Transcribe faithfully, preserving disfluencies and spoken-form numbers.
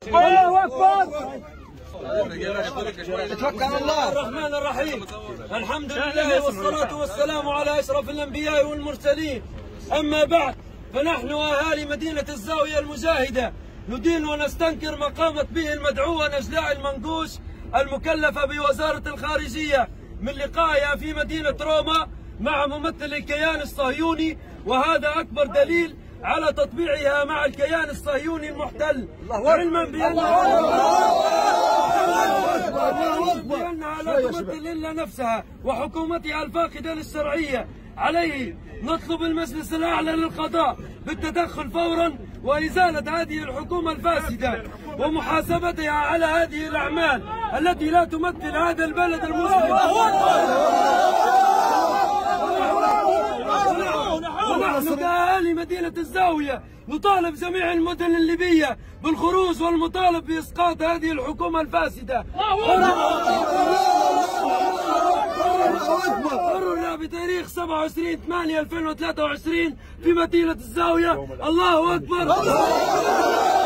الله اكبر. توكل على الله. الرحمن الرحيم. الحمد لله والصلاة والسلام على أشرف الأنبياء والمرسلين. أما بعد، فنحن أهالي مدينة الزاوية المجاهدة ندين ونستنكر ما قامت به المدعوة نجلاء المنقوش المكلفة بوزارة الخارجية من لقائها في مدينة روما مع ممثل الكيان الصهيوني، وهذا أكبر دليل على تطبيعها مع الكيان الصهيوني المحتل، علما بأنها بأنها لا تمثل إلا نفسها وحكومتها الفاقدة للشرعية. عليه نطلب المجلس الأعلى للقضاء بالتدخل فورا وإزالة هذه الحكومة الفاسدة ومحاسبتها على هذه الأعمال التي لا تمثل هذا البلد المسلم. ونحن كأهالي مدينة الزاوية نطالب جميع المدن الليبية بالخروج والمطالب بإسقاط هذه الحكومة الفاسدة. قررنا بتاريخ سبعة وعشرين ثمانية ألفين وثلاثة وعشرين في مدينة الزاوية. الله أكبر.